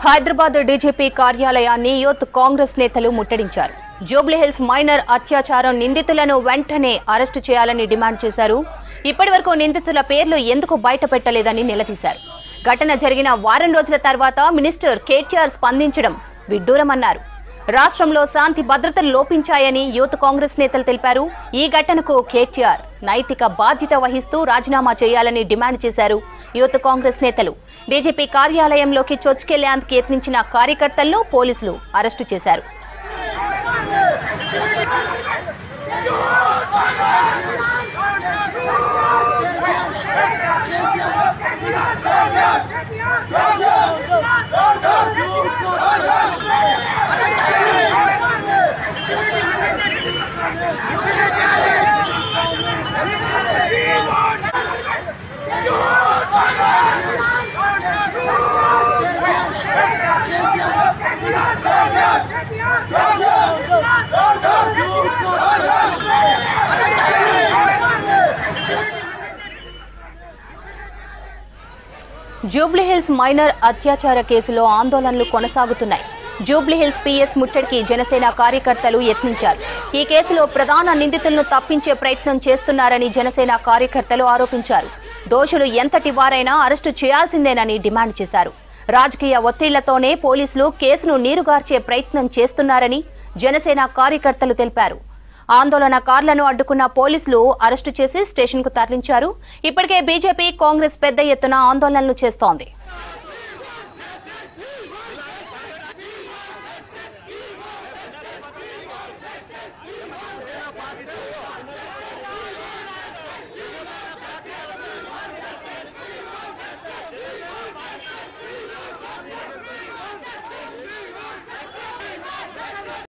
Hyderabad DGP కార్యాలయాన్ని youth Congress నేతలు ముట్టడించారు. జూబ్లీ హిల్స్ మైనర్ అత్యాచారం నిందితులను వెంటనే అరెస్టు చేయాలని డిమాండ్ చేశారు. ఇప్పటివరకు నిందితుల పేర్లు ఎందుకు బయటపెట్టలేదని నిలదీశారు. ఘటన జరిగిన వారం రోజుల తర్వాత మినిస్టర్ కేటీఆర్ స్పందించడం విడ్డూరమన్నారు. రాష్ట్రంలో శాంతి భద్రతలు లోపించాయని యూత్ కాంగ్రెస్ నేతలు తెలిపారు. ఈ ఘటనకు కేటీఆర్ నైతిక బాధ్యత వహిస్తూ రాజీనామా చేయాలని డిమాండ్ చేశారు. యూత్ కాంగ్రెస్ నేతలు డీజీపీ కార్యాలయంలోకి చొచ్చుకెళ్లేందుకు యత్నించిన కార్యకర్తలను పోలీసులు అరెస్టు చేశారు. జూబ్లీ హిల్స్ మైనర్ అత్యాచార కేసులో ఆందోళనలు కొనసాగుతున్నాయి. జూబ్లీ హిల్స్ పిఎస్ ముట్టడికి జనసేన కార్యకర్తలు యత్నించారు. ఈ కేసులో ప్రధాన నిందితులను తప్పించే ప్రయత్నం చేస్తున్నారని జనసేన కార్యకర్తలు ఆరోపించారు. దోషులు ఎంతటి వారైనా అరెస్టు చేయాల్సిందేనని డిమాండ్ చేశారు. రాజకీయ ఒత్తిళ్లతోనే పోలీసులు కేసును నీరుగార్చే ప్రయత్నం చేస్తున్నారని జనసేన కార్యకర్తలు తెలిపారు. ఆందోళనకారులను అడ్డుకున్న పోలీసులు అరెస్టు చేసి స్టేషన్కు తరలించారు. ఇప్పటికే బీజేపీ కాంగ్రెస్ పెద్ద ఎత్తున ఆందోళనలు చేస్తోంది.